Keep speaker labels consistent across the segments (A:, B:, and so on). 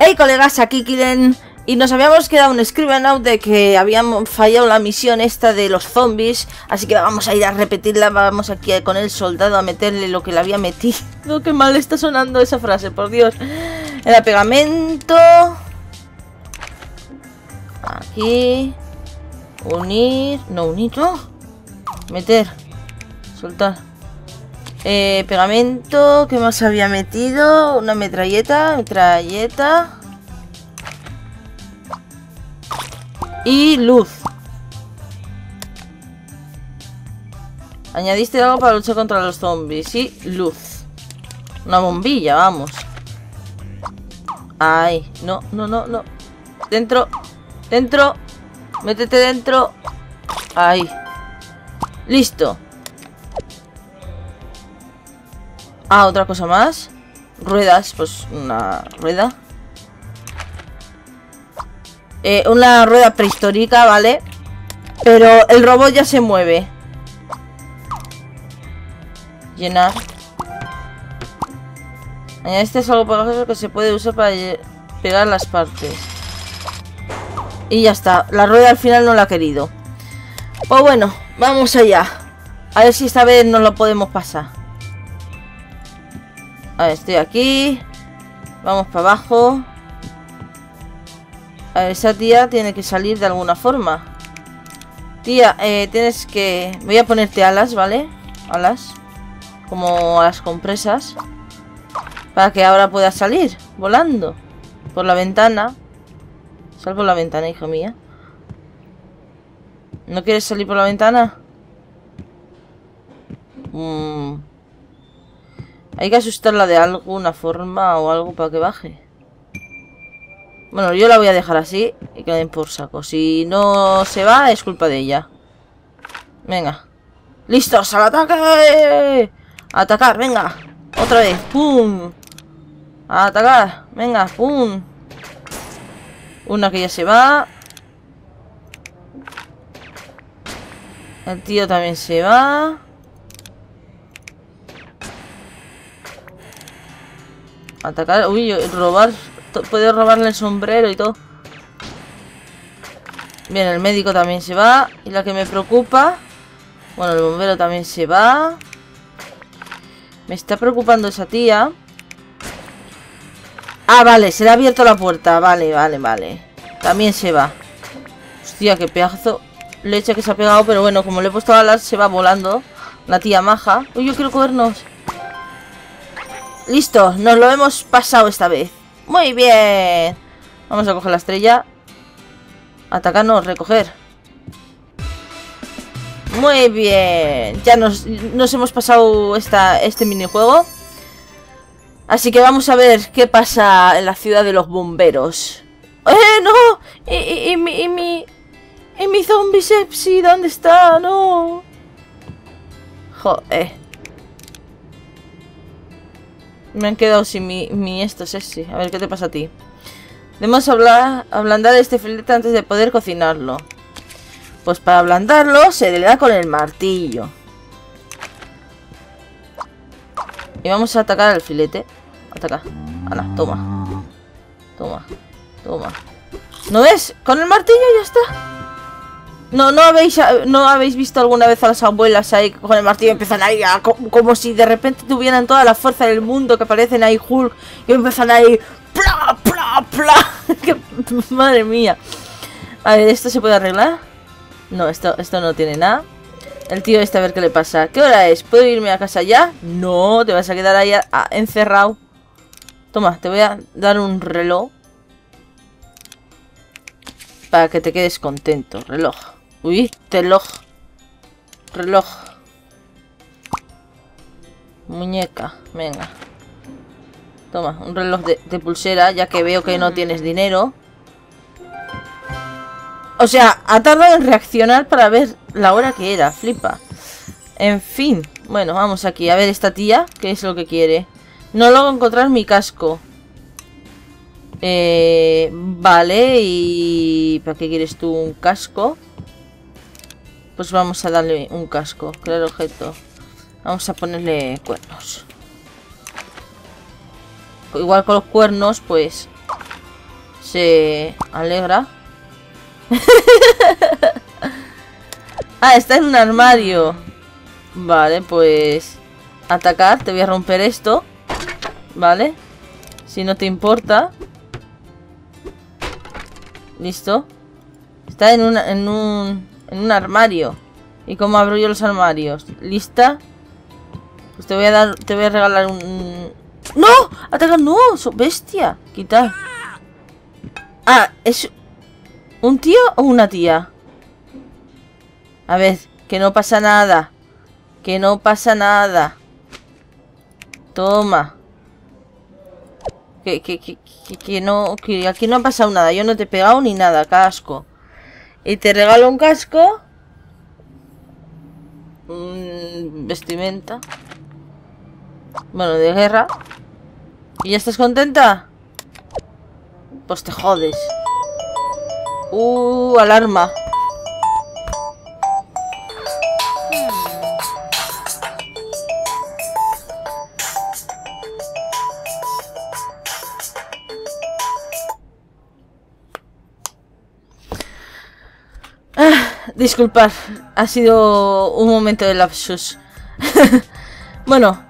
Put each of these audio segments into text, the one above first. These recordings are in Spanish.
A: Hey colegas, aquí Kilen. Y nos habíamos quedado un Scriven Out de que habíamos fallado la misión esta de los zombies. Así que vamos a ir a repetirla. Vamos aquí con el soldado a meterle lo que le había metido. Qué mal está sonando esa frase, por Dios. Era pegamento. Aquí. Unir. No, unir, no. Meter. Soltar. Pegamento. ¿Qué más había metido? Una metralleta. Metralleta. Y luz. Añadiste algo para luchar contra los zombies. Y luz. Una bombilla, vamos. Ay, no, no, no, no. Dentro. Dentro. Métete dentro. Ahí. Listo. Ah, otra cosa más. Ruedas, pues una rueda. Una rueda prehistórica, ¿vale? Pero el robot ya se mueve. Llenar. Añadiste algo pegajoso que se puede usar para pegar las partes. Y ya está. La rueda al final no la ha querido. Pues bueno, vamos allá. A ver si esta vez nos lo podemos pasar. A ver, estoy aquí. Vamos para abajo. A ver, esa tía tiene que salir de alguna forma. Tía, tienes que... Voy a ponerte alas, ¿vale? Alas. Como a las compresas. Para que ahora pueda salir volando. Por la ventana. Sal por la ventana, hija mía. ¿No quieres salir por la ventana? Hay que asustarla de alguna forma o algo para que baje. Bueno, yo la voy a dejar así y que den por saco. Si no se va, es culpa de ella. Venga. ¡Listos al ataque! ¡A atacar! ¡Venga! ¡Otra vez! ¡Pum! ¡A atacar! ¡Venga! ¡Pum! Una que ya se va. El tío también se va. Atacar. Uy, robar. Puedo robarle el sombrero y todo. Bien, el médico también se va. Y la que me preocupa... Bueno, el bombero también se va. Me está preocupando esa tía. Ah, vale, se le ha abierto la puerta. Vale, vale, vale. También se va. Hostia, qué pedazo leche que se ha pegado. Pero bueno, como le he puesto alas, se va volando. La tía maja. Uy, yo quiero cogernos. Listo, nos lo hemos pasado esta vez. Muy bien. Vamos a coger la estrella. Atacarnos, recoger. Muy bien. Ya nos hemos pasado este minijuego. Así que vamos a ver qué pasa en la ciudad de los bomberos. ¡No! ¿Y mi zombie sepsi? ¿Dónde está? ¡No! Joder. Me han quedado sin mi esto sepsi. A ver, ¿qué te pasa a ti? Debemos ablandar este filete antes de poder cocinarlo. Pues para ablandarlo se le da con el martillo. Y vamos a atacar al filete. Ataca. Ana, toma. Toma. Toma. ¿No ves? Con el martillo ya está. ¿No habéis visto alguna vez a las abuelas ahí con el martillo empiezan ahí como si de repente tuvieran toda la fuerza del mundo, que aparecen ahí Hulk y empiezan ahí ¡pla, pla, pla! Madre mía. A ver, ¿esto se puede arreglar? No, esto no tiene nada. El tío este, a ver qué le pasa. ¿Qué hora es? ¿Puedo irme a casa ya? No, te vas a quedar ahí encerrado. Toma, te voy a dar un reloj. Para que te quedes contento. Reloj. Uy, reloj. Reloj. Muñeca, venga. Toma, un reloj de pulsera, ya que veo que no tienes dinero. O sea, ha tardado en reaccionar para ver la hora que era, flipa. En fin, bueno, vamos aquí a ver esta tía, qué es lo que quiere. No logro encontrar mi casco. Vale, y... ¿para qué quieres tú un casco? Pues vamos a darle un casco, crear objeto. Vamos a ponerle cuernos. Igual con los cuernos, pues se alegra. Ah, está en un armario. Vale, pues... atacar, te voy a romper esto. Vale. Si no te importa. Listo. Está en un armario. ¿Y cómo abro yo los armarios? ¿Lista? Pues te voy a regalar un... ¡No! ¡Atacar! ¡No! ¡Bestia! Quitar. Ah, ¿es un tío o una tía? A ver, que no pasa nada. Que no pasa nada. Toma. Que aquí no ha pasado nada. Yo no te he pegado ni nada. Casco. Y te regalo un casco. Vestimenta. Bueno, de guerra. ¿Y ya estás contenta? Pues te jodes. Alarma. Disculpad, ha sido un momento de lapsus. Bueno,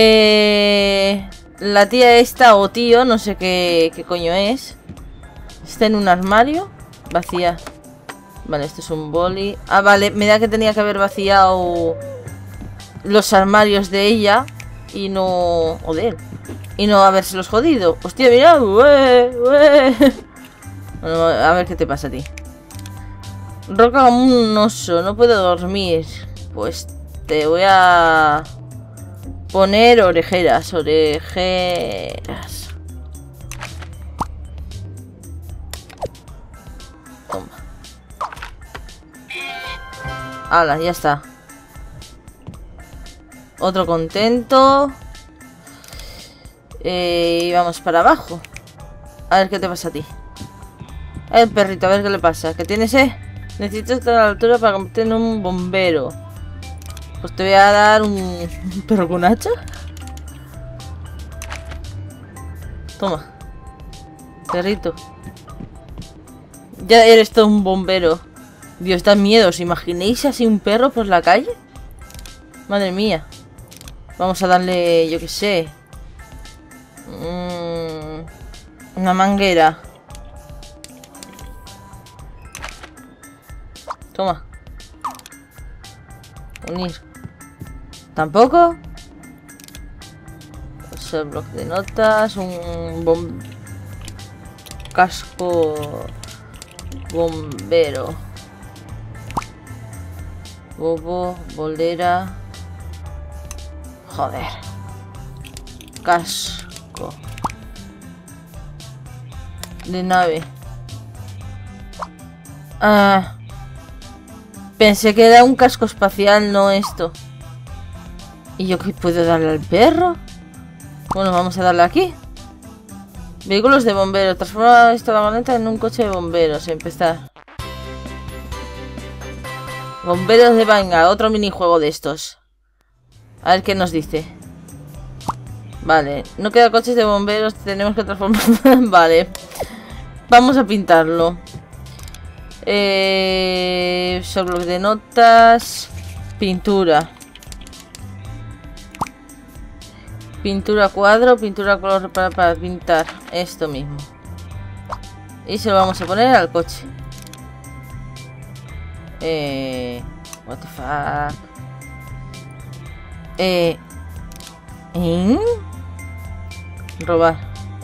A: la tía esta o tío, no sé qué coño es. Está en un armario. Vacía. Vale, esto es un boli. Ah, vale, me da que tenía que haber vaciado los armarios de ella y no... o de él. Y no habérselos jodido. Hostia, mira. Bueno, a ver qué te pasa a ti. Roca como un oso, no puedo dormir. Pues te voy a poner orejeras. Toma. Hala, ya está. Otro contento. Y vamos para abajo. A ver qué te pasa a ti. El perrito, a ver qué le pasa. ¿Qué tienes, Necesito estar a la altura para convertirme en un bombero. Pues te voy a dar un perro con hacha. Toma. Perrito. Ya eres todo un bombero. Dios, da miedo. ¿Os imaginéis así un perro por la calle? Madre mía. Vamos a darle, yo qué sé. Una manguera. Toma. Unir. ¿Tampoco? O sea, bloc de notas. Un casco bombero. Bobo, bolera. Joder. Casco de nave. Pensé que era un casco espacial, no esto. ¿Y yo qué puedo darle al perro? Bueno, vamos a darle aquí. Vehículos de bomberos. Transforma esta vagoneta en un coche de bomberos. Empezar. Bomberos de Venga. Otro minijuego de estos. A ver qué nos dice. Vale. No queda coches de bomberos. Tenemos que transformar. Vale. Vamos a pintarlo. Bloc de notas. Pintura. Pintura cuadro. Pintura color para pintar. Esto mismo. Y se lo vamos a poner al coche. What the fuck. Robar.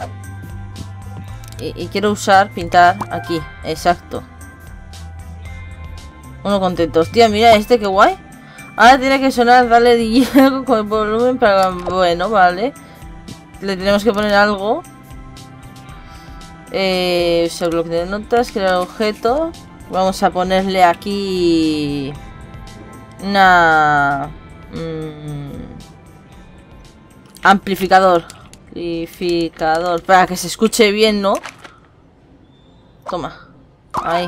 A: Y quiero usar pintar aquí. Exacto. Uno contento. Hostia, mira este, qué guay. Ahora tiene que sonar, darle DJ con el volumen para... Bueno, vale. Le tenemos que poner algo. Bloc de notas, crear objeto. Vamos a ponerle aquí... Una... amplificador. Amplificador. Para que se escuche bien, ¿no? Toma. Ahí.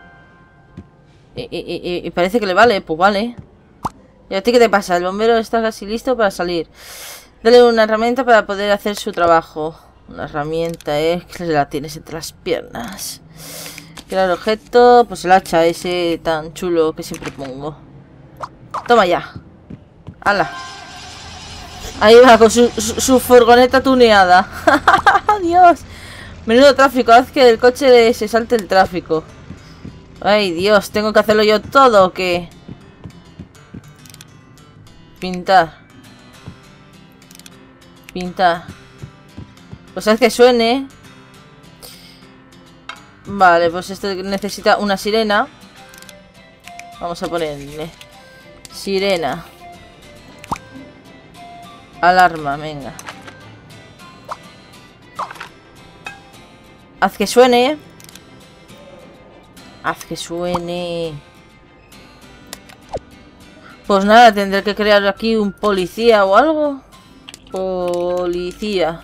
A: Y parece que le vale. Pues vale. ¿Y a ti qué te pasa? El bombero está casi listo para salir. Dale una herramienta para poder hacer su trabajo. Una herramienta, que la tienes entre las piernas. Crear objeto, pues el hacha ese tan chulo que siempre pongo. Toma ya. ¡Hala! Ahí va con su furgoneta tuneada. ¡Dios! Menudo tráfico, haz que el coche se salte el tráfico. ¡Ay, Dios! ¿Tengo que hacerlo yo todo o qué? Pintar. Pintar. Pues haz que suene. Vale, pues esto necesita una sirena. Vamos a ponerle sirena. Alarma, venga. Haz que suene. Haz que suene. Pues nada, tendré que crear aquí un policía o algo. Policía.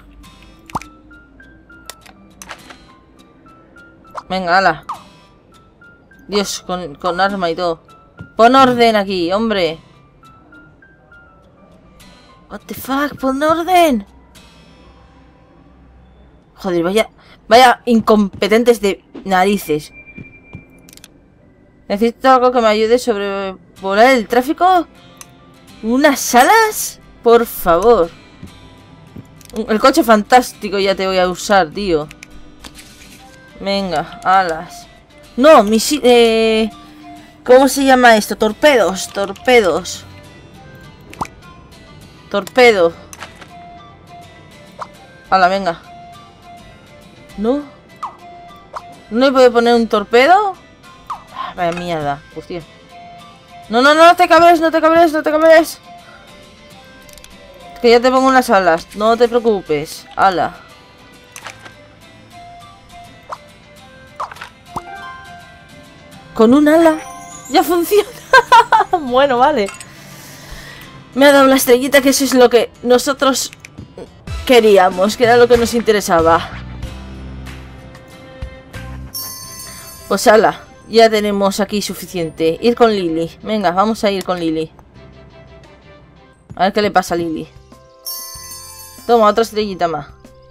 A: Venga, ala. Dios, con arma y todo. Pon orden aquí, hombre. What the fuck, pon orden. Joder, vaya incompetentes de narices. Necesito algo que me ayude a sobrevolar el tráfico. ¿Unas alas? Por favor. El coche fantástico ya te voy a usar, tío. Venga, alas. No, ¿cómo se llama esto? Torpedos, torpedos. Torpedo. Hala, venga. ¿No? ¿No le puedo poner un torpedo? Vaya mierda, hostia. No, no, no te cabres, no te cabres, no te cabres. Que ya te pongo unas alas, no te preocupes. Ala. Con un ala ya funciona. Bueno, vale. Me ha dado la estrellita, que eso es lo que nosotros queríamos, que era lo que nos interesaba. Pues ala, ya tenemos aquí suficiente. Ir con Lily. Venga, vamos a ir con Lily. A ver qué le pasa a Lily. Toma, otra estrellita más.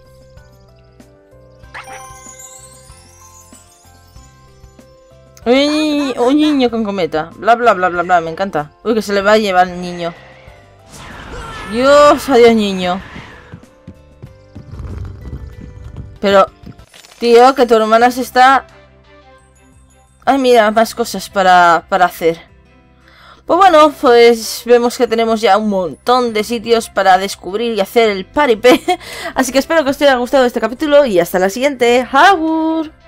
A: Un niño con cometa. Bla, bla, bla, bla, bla. Me encanta. Uy, que se le va a llevar el niño. Dios, adiós, niño. Pero, tío, que tu hermana se está... Ay, mira, más cosas para hacer. Pues bueno, pues vemos que tenemos ya un montón de sitios para descubrir y hacer el paripé. Así que espero que os haya gustado este capítulo y hasta la siguiente. ¡Agur!